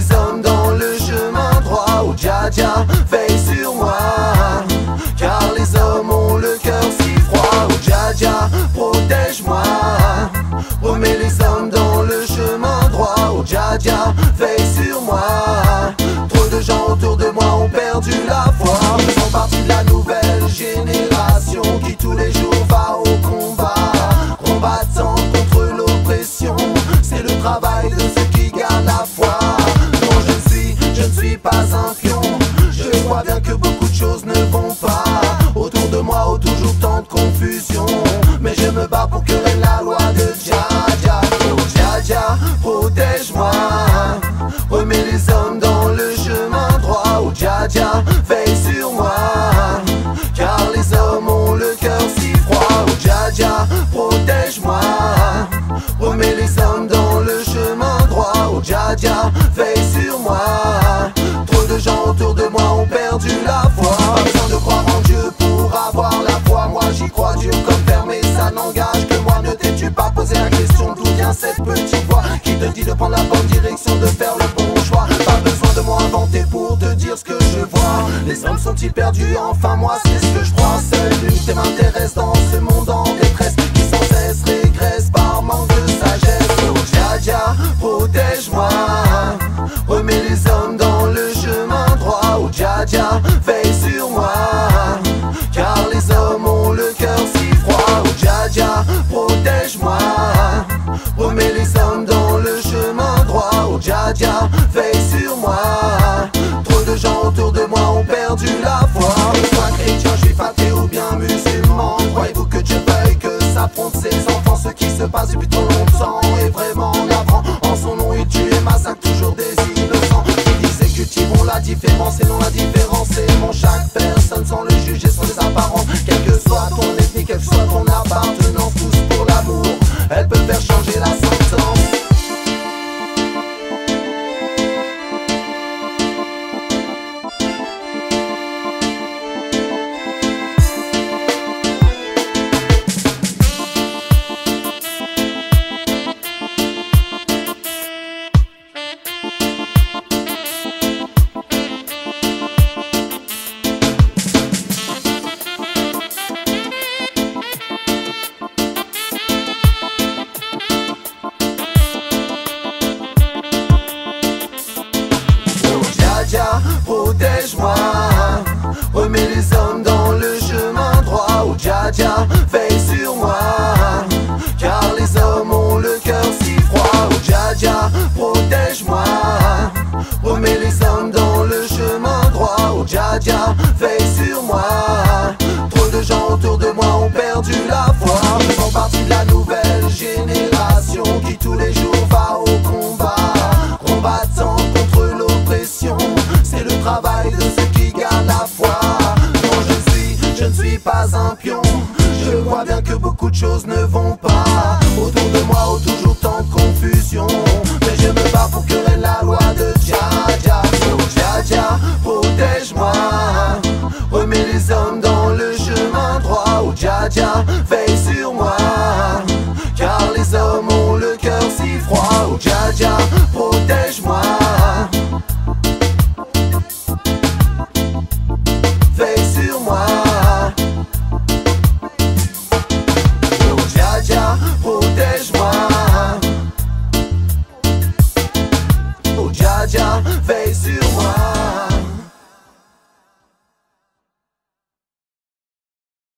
les hommes dans le chemin droit, où Dja Dja veille sur moi, car les hommes ont le cœur si froid, où Dja Dja protège-moi. Remets les hommes dans le chemin droit, où Dja Dja veille sur moi. Trop de gens autour de moi ont perdu la foi, faisant partie de la nouvelle génération qui tous les jours va au combat, combattant contre l'oppression. C'est le travail de ceux qui gardent la foi. Non, je ne suis pas un pion. Je vois bien que beaucoup de choses ne vont pas autour de moi, oh, toujours tant de confusion. Mais je me bats pour que règne la loi de Dja Dja. Oh Dja Dja, protège-moi. Remets les hommes dans le chemin droit, où Dja Dja veille sur moi, car les hommes ont le cœur si froid, où Dja Dja protège-moi. Remets les hommes dans le chemin droit, où Dja Dja veille sur moi. Trop de gens autour de moi ont perdu la foi. Pas besoin de croire en Dieu pour avoir la foi. Moi j'y crois dur comme fer, mais ça n'engage que moi. Ne t'es-tu pas posé la question d'où vient cette petite voix qui te dit de prendre la bonne direction, de faire le bon choix? Pas besoin de moi inventer pour te dire ce que je vois. Les hommes sont-ils perdus? Enfin moi c'est ce que je crois. Seule l'unité m'intéresse dans ce monde en détresse, qui sans cesse régresse par manque de sagesse. Oh Dja Dja, protège-moi. Remets les hommes dans le chemin droit, où Dja Dja veille sur moi, car les hommes ont le cœur si froid, où Dja Dja protège-moi. Remets les hommes dans le chemin droit, où Dja Dja veille sur moi. Trop de gens autour de moi ont perdu la foi. Soit chrétien, juif, athée ou bien musulman, croyez-vous que Dieu veuille que s'affrontent ses enfants? Ce qui se passe depuis trop longtemps est vraiment navrant. En son nom il tue et massacre toujours des innocents. Qui disait cultivons la différence et non la différence. C'est mon chaque personne sans le juger, sans les apparences. Quelle que soit ton ethnie, quelle que soit ton appartenance, tous pour l'amour, elles peuvent faire changer la sentence. Protège-moi, remets les hommes dans le chemin droit, où Dja Dja veille sur moi, car les hommes ont le cœur si froid, où Dja Dja protège-moi. Remets les hommes dans le chemin droit, où Dja Dja veille sur moi. Trop de gens autour de moi ont perdu la foi, faisant partie de la nouvelle génération qui tous les jours va au combat, combattant contre l'oppression. C'est le travail de ceux qui gardent la foi. Non, je ne suis pas un pion. Je vois bien que beaucoup de choses ne vont pas autour de moi, oh, toujours tant de confusion. Mais je me bats pour que règne la loi